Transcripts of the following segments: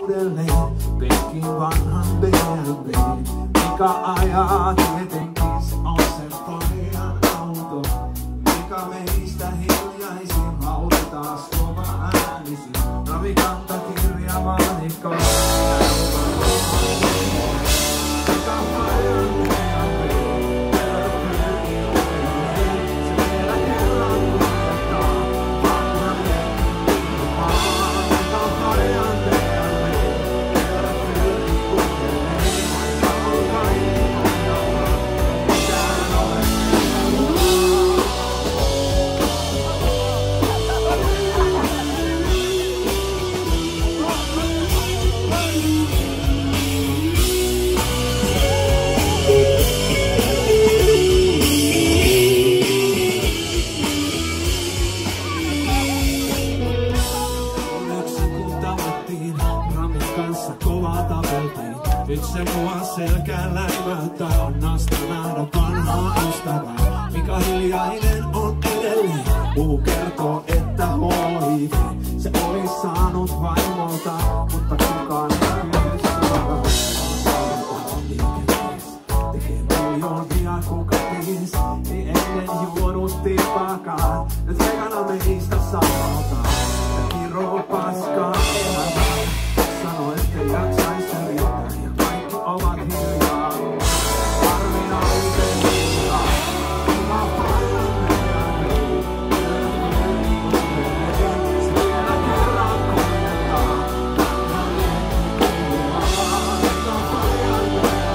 uudelleen. Penkin vanhan BMW, mikä ajaa tietenkin on se pojan auto. Mikä meistä hiljaisin hautetaan kova äänisin. Ravikanta kirja maanikko. Nyt se mua selkään läimähtää, on nasta nähdä vanhaa ystävää. Mikä hiljainen on edelleen, muu kertoo, että HIV se oli saanut vaimolta, mutta kukaan ei saa. Tekee miljoonia kukatis, ei ennen juonut tippaakaan. Nyt sekana meistä sanotaan, että kiroo paskaa elämää. Sano, ettei jaksais syrjitää ja kaikki ovat hiljaa. Harvinaisen hiljaa. Kuka paljon meidän se vielä kerran koittaa. Kuka paljon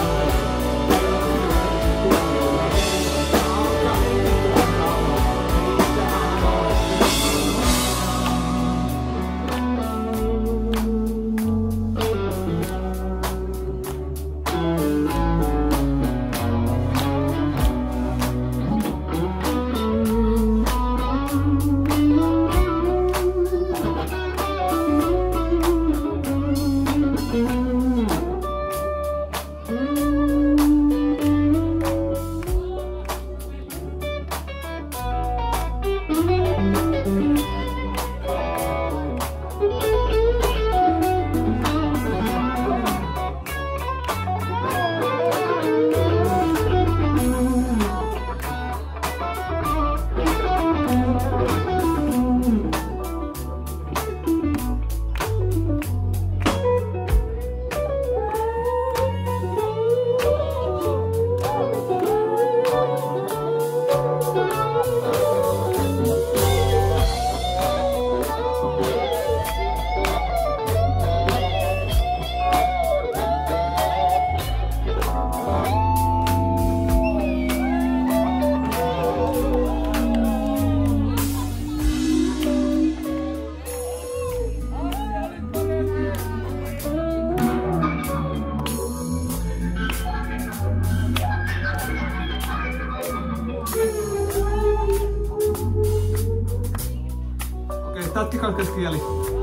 Tattikankaskieli.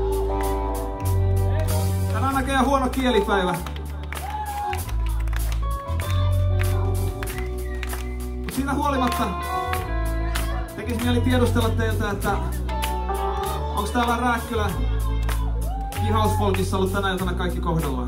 Tänään näköjään huono kielipäivä. Mut siitä huolimatta tekis mieli tiedustella teiltä, että onks täällä Rääkkylä Kihausfolkissa ollut tänä iltana kaikki kohdallaan?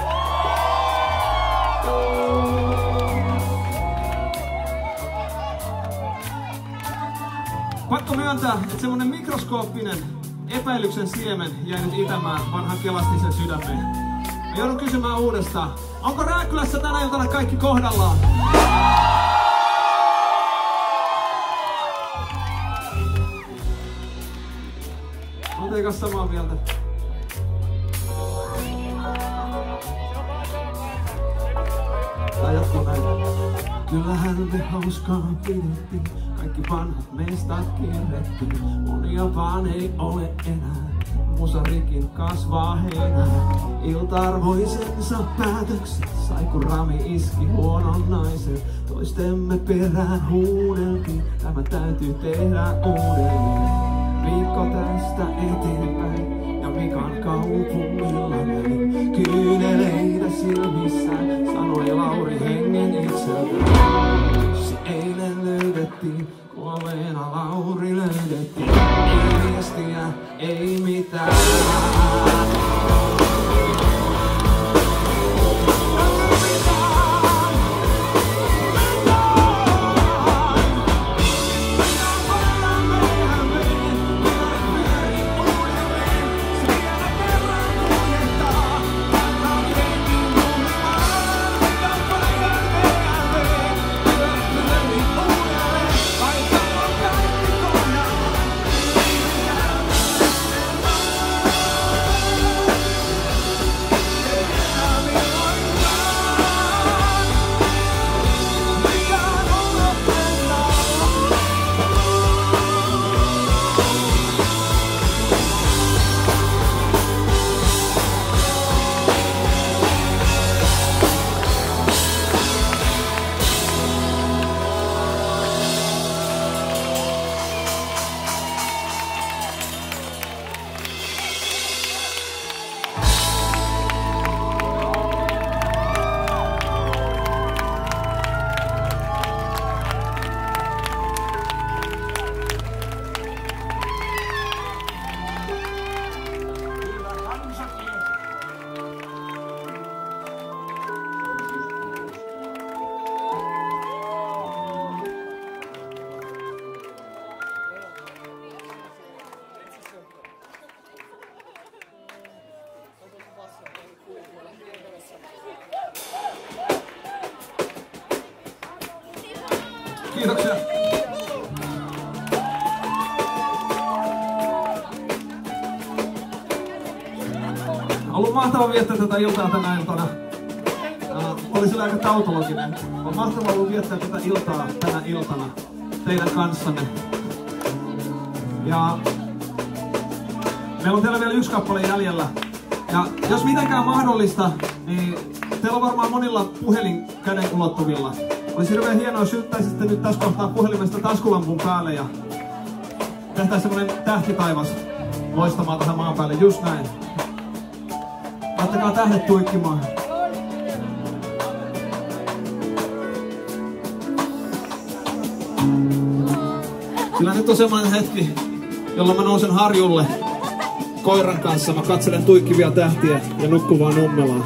Pakko myöntää, että semmonen mikroskooppinen epäilyksen siemen jäi nyt itämään vanhan kelastisen sydämeen. Mä joudun kysymään uudestaan, onko Rääkkylässä tänä iltana kaikki kohdallaan? Oletko samaa mieltä? Tai jatkuu näin. Kyllähän me hauskaa pidettiin, kaikki vanhat mestat kierrettiin. Monia vaan ei ole enää, musarikin kasvaa heinää. Ilta-arvoisensa päätökset sai kun Rami iski huonon naisen. Toistemme perään huudeltiin, tämä täytyy tehdä uudelleen. Viikko tästä eteenpäin ja Mikan kaupungilla näin. Kyyneleitä silmissään sanoi Lauri hengen itseltään. Se eilen löydettiin, kuolleena Lauri löydettiin. Ei viestiä, ei mitään. Kiitoksia. On ollut mahtava viettää tätä iltaa tänä iltana. Oli sillä aika tautologinen. On mahtava ollut viettää tätä iltaa tänä iltana teidän kanssanne. Ja meillä on teillä vielä yksi kappale jäljellä. Ja jos mitenkään mahdollista, niin teillä on varmaan monilla puhelin käden ulottuvilla. Olisi hirveän hienoa, jos syttäisitte nyt tässä kohtaa puhelimesta taskulampun päälle ja tehtäisiin semmonen tähtitaivas loistamaan tähän maan päälle. Just näin. Laittakaa tähdet tuikkimaan. Kyllä nyt on semmoinen hetki, jolloin mä nousen harjulle koiran kanssa. Mä katselen tuikkivia tähtiä ja nukkuvaa Nummelaa.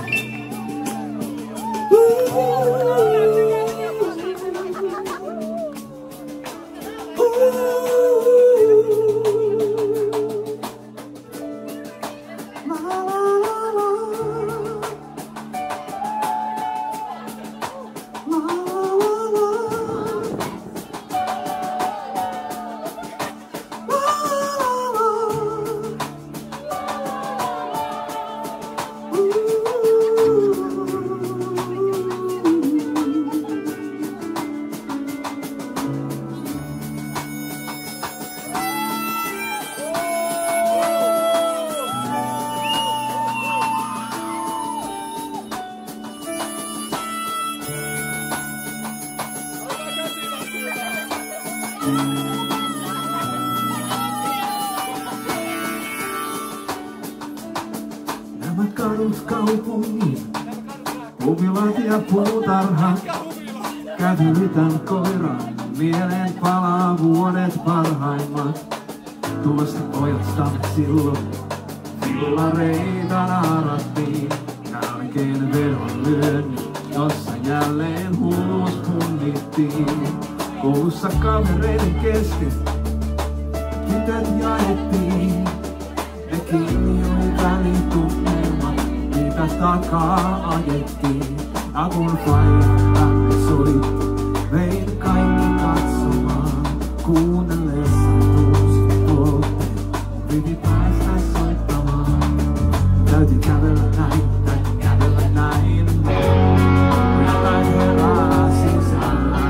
Nämä kadut kaupungin, kuvilat ja puutarhat. Kävytän koiran, mieleen palaa vuodet parhaimmat. Tuosta pojasta silloin fillareita naarattiin. Jälkeen vedon lyönnin, jossa jälleen hulluus punnittiin. Koulussa kavereiden kesken tytöt jaettiin. Nekin oli välitunnelmat, mitä takaa ajettiin. Ja kun faija soi, vein kaikki katsomaan. Kuunnellessa tunsin tuotteen, piti päästä soittamaan. Täytyy kävellä näin, täytyy kävellä näin. Jotain herää sisällä.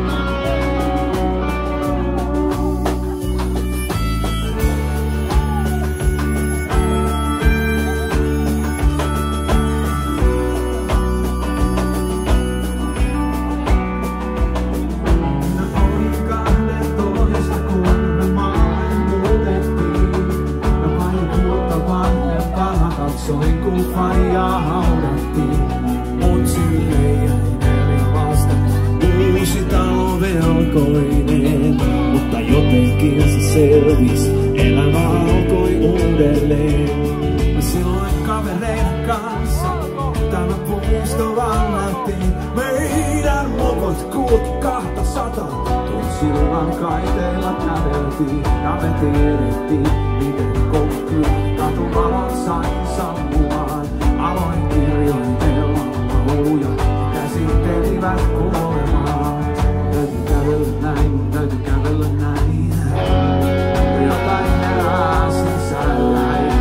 Katsoin kun faijaa haudattiin, mut sille jäi 4 lasta. Uusi talo velkoineen, mutta jotenkin se selvis, elämä alkoi uudelleen. Ja silloin kavereiden kanssa tämä puisto vallattiin. Meidän mokot kulki 200, tuon sillan kaiteilla käveltiin. Ja me tiedettiin, miten koukkuun katuvalot sain sammumaan. Aloin kirjoitella lauluja, käsittelivät kuolemaa. Täytyy kävellä näin, täytyy kävellä näin. Jotain herää sisälläin.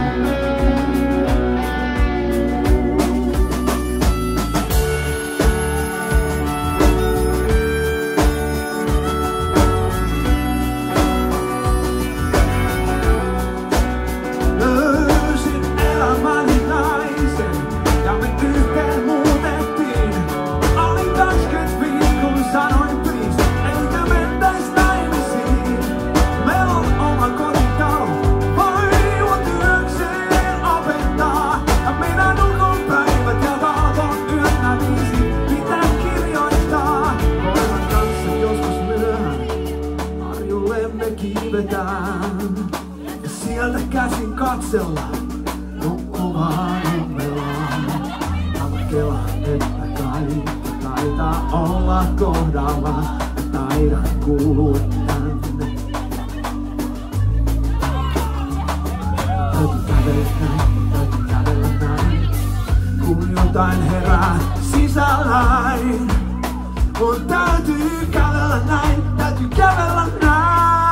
Ja sieltä käsin katsella nukkuvaa Nummelaa. Ja mä kelaan, että kaikki taitaa olla kohdalla. Ja taidan kuulua tänne. Täytyy kävellä näin, täytyy kävellä näin. Kun jotain herää sisälläin. Mun täytyy kävellä näin, täytyy kävellä näin.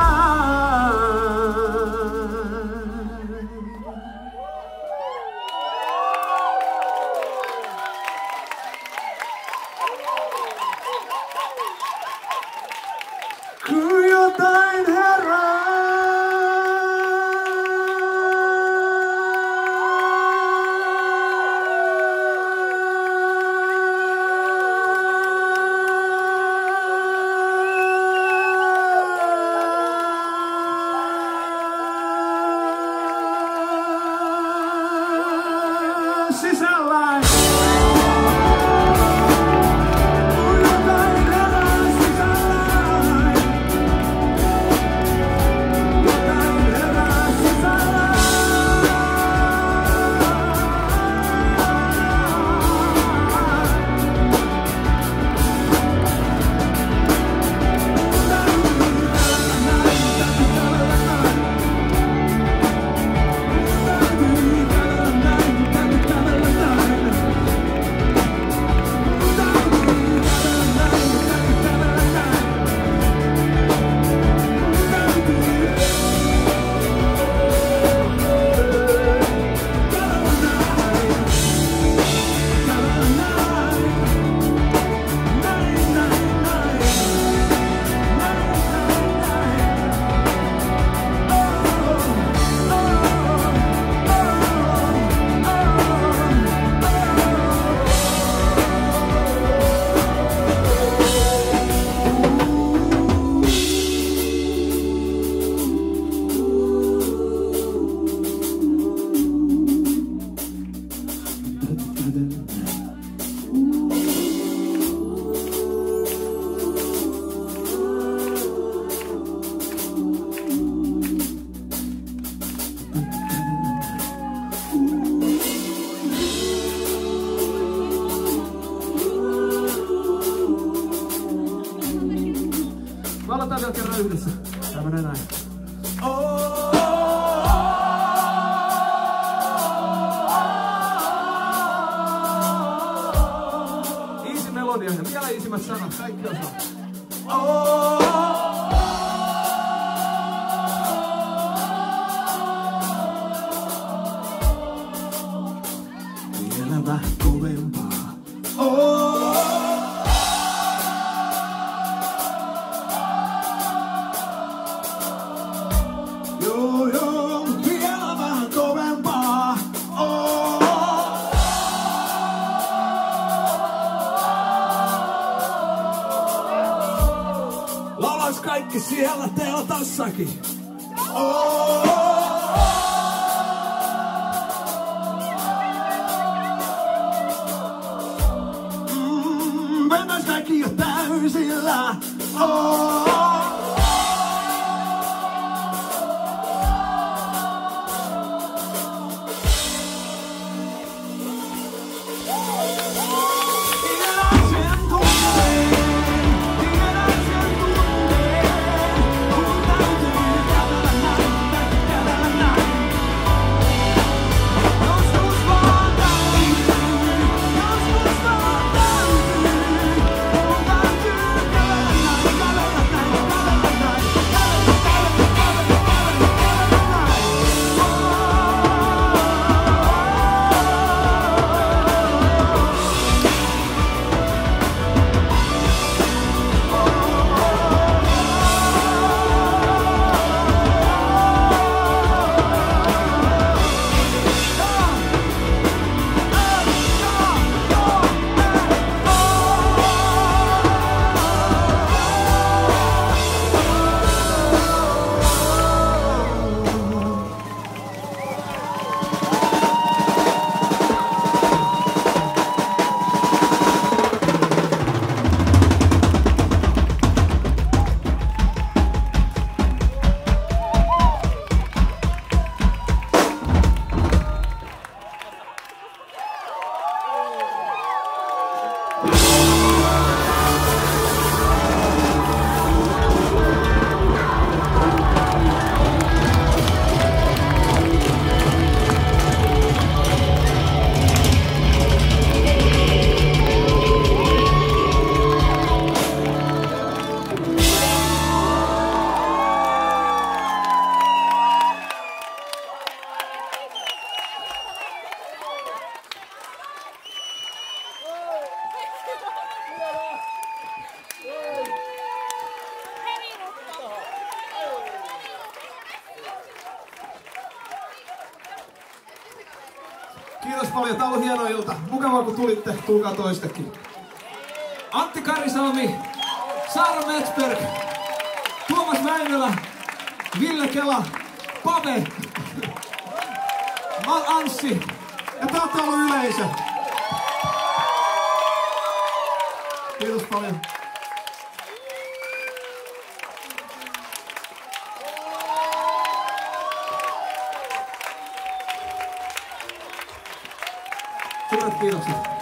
Kun jotain herää. Sisällään. Kun jotain herää sisällään. Jotain herää sisällään. Laulataan vielä kerran yhdessä. Tää menee näin. Easy melodia ja vielä easimmät sanat. Kaikki osaa. Vielä vähän kovempaa. Joo, joo, vielä vähän kovempaa. Laulais kaikki siellä teltassakin. Mennäis kaikki jo täysillä. paljon. Tää on ollut hieno ilta. Mukavaa kun tulitte. Tulkaa toistekin. Antti Karisalmi, Saara Metsberg, Tuomas Väinölä, Ville Kela, Pave, Anssi ja tää on ollut yleisö. Kiitos paljon. Suuret kiitokset.